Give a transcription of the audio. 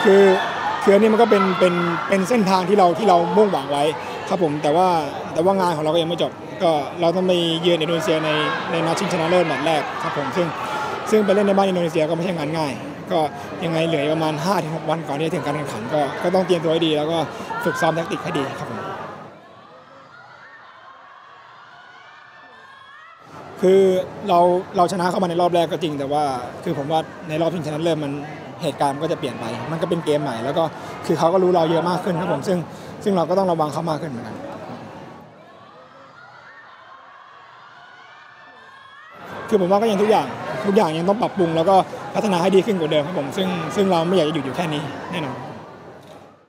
คือคืออันนี้มันก็เป็นเส้นทางที่เรามุ่งหวังไว้ครับผมแต่ว่างานของเราก็ยังไม่จบก็เราต้องไปเยือนอินโดนีเซียในนัดชิงชนะเลิศแมตช์แรกครับผมซึ่งไปเล่นในบ้านอินโดนีเซียก็ไม่ใช่งานง่ายก็ยังไงเหลือประมาณ 5-6 วันก่อนที่จะถึงการแข่งขันก็ต้องเตรียมตัวให้ดีแล้วก็ฝึกซ้อมแทคติกให้ดีครับผมคือเราชนะเข้ามาในรอบแรกก็จริงแต่ว่าคือผมว่าในรอบชิงชนะเลิศมันเหตุการณ์มันก็จะเปลี่ยนไปมันก็เป็นเกมใหม่แล้วก็คือเขาก็รู้เราเยอะมากขึ้นครับผมซึ่งเราก็ต้องระวังเขามากขึ้นเหมือนกันคือผมว่าก็ยังทุกอย่างยังต้องปรับปรุงแล้วก็พัฒนาให้ดีขึ้นกว่าเดิมครับผมซึ่งเราไม่อยากจะหยุดอยู่แค่นี้แน่นอน